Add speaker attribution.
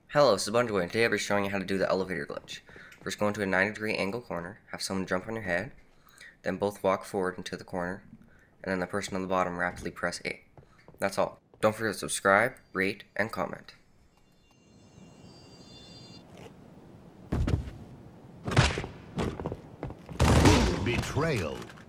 Speaker 1: Hello, this is Bunjoy, and today I'll be showing you how to do the elevator glitch. First, go into a 90-degree angle corner, have someone jump on your head, then both walk forward into the corner, and then the person on the bottom rapidly press A. That's all. Don't forget to subscribe, rate, and comment.
Speaker 2: Betrayal.